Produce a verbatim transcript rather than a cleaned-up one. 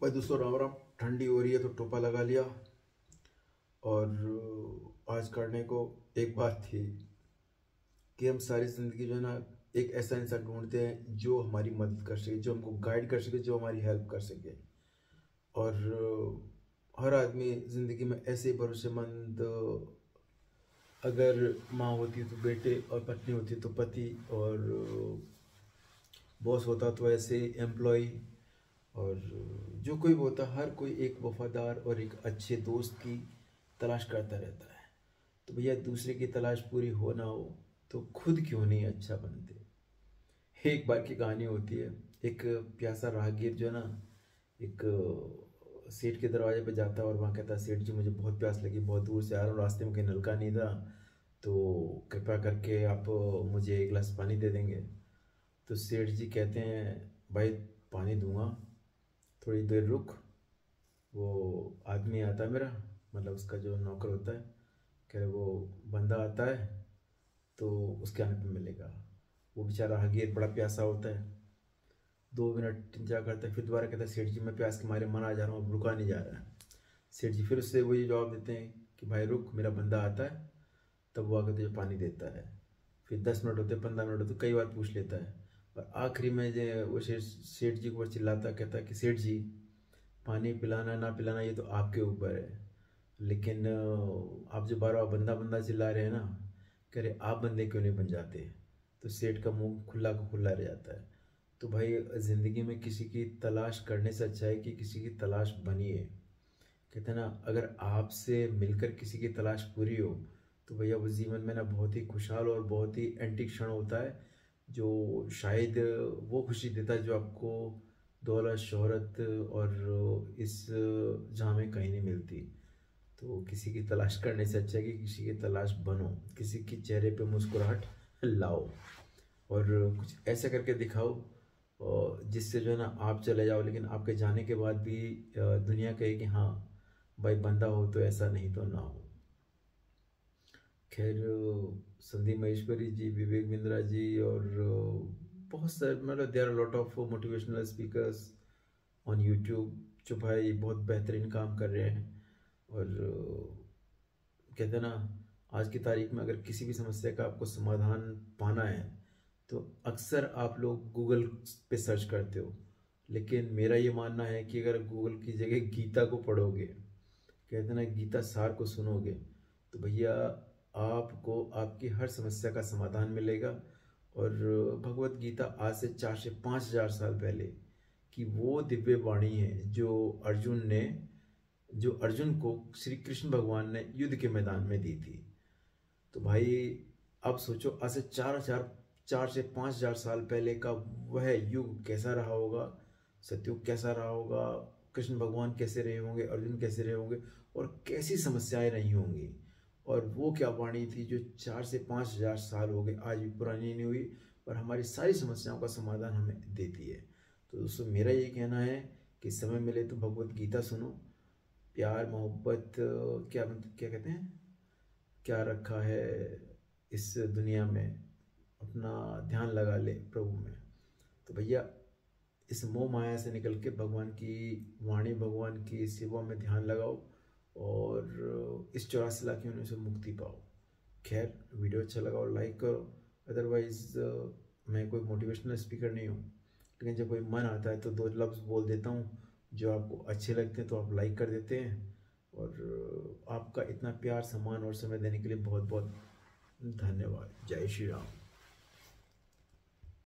भाई दोस्तों राम राम। ठंडी हो रही है तो टोपा लगा लिया। और आज करने को एक बात थी कि हम सारी ज़िंदगी जो है ना एक ऐसा इंसान ढूंढते हैं जो हमारी मदद कर सके, जो हमको गाइड कर सके, जो हमारी हेल्प कर सके। और हर आदमी ज़िंदगी में ऐसे भरोसेमंद, अगर माँ होती तो बेटे, और पत्नी होती तो पति, और बॉस होता तो ऐसे एम्प्लॉय, और जो कोई भी होता, हर कोई एक वफादार और एक अच्छे दोस्त की तलाश करता रहता है। तो भैया दूसरे की तलाश पूरी हो ना हो तो खुद क्यों नहीं अच्छा बनते। एक बार की कहानी होती है, एक प्यासा राहगीर जो है ना एक सेठ के दरवाजे पे जाता है और वहाँ कहता है, सेठ जी मुझे बहुत प्यास लगी, बहुत दूर से आ रहा हूँ, रास्ते में कहीं नलका नहीं था, तो कृपया करके आप मुझे एक गिलास पानी दे देंगे। तो सेठ जी कहते हैं, भाई पानी दूंगा, थोड़ी देर रुक। वो आदमी आता है मेरा, मतलब उसका जो नौकर होता है, कह रहे वो बंदा आता है तो उसके आने पे मिलेगा। वो बेचारा राहगीर बड़ा प्यासा होता है, दो मिनट इंतजार करता है, फिर दोबारा कहता है, सेठ जी मैं प्यास के मारे मना जा रहा हूँ, अब रुका नहीं जा रहा है। सेठ जी फिर उससे वही जवाब देते हैं कि भाई रुक, मेरा बंदा आता है तब वो आकर तुझे पानी देता है। फिर दस मिनट होते, पंद्रह मिनट होते, कई बार पूछ लेता है, और आखिरी में जो वो सेठ सेठ जी को चिल्लाता, कहता है कि सेठ जी पानी पिलाना ना पिलाना ये तो आपके ऊपर है, लेकिन अ, आप जो बार बार बंदा बंदा चिल्ला रहे हैं ना, कह रहे आप बंदे क्यों नहीं बन जाते। तो सेठ का मुंह खुला का खुला रह जाता है। तो भाई ज़िंदगी में किसी की तलाश करने से अच्छा है कि किसी की तलाश बनिए। कहते हैं ना, अगर आपसे मिलकर किसी की तलाश पूरी हो तो भैया वो जीवन में ना बहुत ही खुशहाल और बहुत ही एंटी क्षण होता है, जो शायद वो खुशी देता है जो आपको दौलत शोहरत और इस जहाँ में कहीं नहीं मिलती। तो किसी की तलाश करने से अच्छा है कि किसी की तलाश बनो, किसी के चेहरे पे मुस्कुराहट लाओ, और कुछ ऐसा करके दिखाओ और जिससे जो है ना आप चले जाओ, लेकिन आपके जाने के बाद भी अ, दुनिया कहे कि हाँ भाई बंदा हो तो ऐसा, नहीं तो ना हो। खैर, संदीप महेश्वरी जी, विवेक बिंद्रा जी, और बहुत सारे, मतलब there are lot of motivational speakers on YouTube जो भाई बहुत बेहतरीन काम कर रहे हैं। और कहते हैं ना, आज की तारीख में अगर किसी भी समस्या का आपको समाधान पाना है तो अक्सर आप लोग गूगल पे सर्च करते हो, लेकिन मेरा ये मानना है कि अगर गूगल की जगह गीता को पढ़ोगे, कहते हैं ना गीता सार को सुनोगे, तो भैया आपको आपकी हर समस्या का समाधान मिलेगा। और भगवत गीता आज से चार से पाँच हजार साल पहले की वो दिव्य वाणी है जो अर्जुन ने जो अर्जुन को श्री कृष्ण भगवान ने युद्ध के मैदान में दी थी। तो भाई अब सोचो, आज से चार हजार चार से पाँच हजार साल पहले का वह युग कैसा रहा होगा, सतयुग कैसा रहा होगा, कृष्ण भगवान कैसे रहे होंगे, अर्जुन कैसे रहे होंगे, और कैसी समस्याएं रही होंगी। और वो क्या वाणी थी जो चार से पाँच हजार साल हो गए, आज भी पुरानी नहीं हुई, और हमारी सारी समस्याओं का समाधान हमें देती है। तो दोस्तों मेरा ये कहना है कि समय मिले तो भगवत गीता सुनो। प्यार मोहब्बत क्या क्या कहते हैं, क्या रखा है इस दुनिया में, अपना ध्यान लगा ले प्रभु में। तो भैया इस मोह माया से निकल के भगवान की वाणी, भगवान की सेवा में ध्यान लगाओ, और इस चौरासी लाख योनियों से मुक्ति पाओ। खैर, वीडियो अच्छा लगा और लाइक करो। अदरवाइज मैं कोई मोटिवेशनल स्पीकर नहीं हूँ, लेकिन जब कोई मन आता है तो दो लफ्ज़ बोल देता हूँ जो आपको अच्छे लगते हैं, तो आप लाइक कर देते हैं। और आपका इतना प्यार, सम्मान और समय देने के लिए बहुत बहुत धन्यवाद। जय श्री राम।